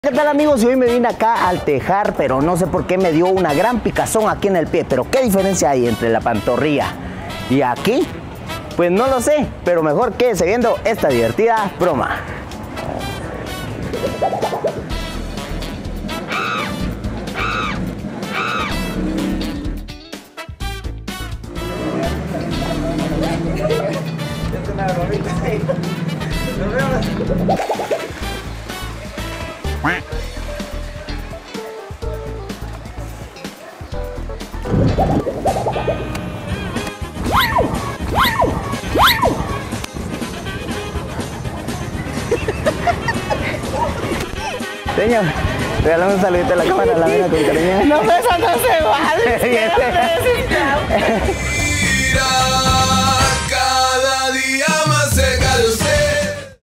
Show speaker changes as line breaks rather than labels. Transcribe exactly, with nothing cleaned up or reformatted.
¿Qué tal, amigos? Y hoy me vine acá al tejar, pero no sé por qué me dio una gran picazón aquí en el pie. Pero ¿qué diferencia hay entre la pantorrilla y aquí? Pues no lo sé, pero mejor quédese viendo esta divertida broma. Señor, regálame un saludito a la cámara, la mira con cariño.
No, eso no se vale.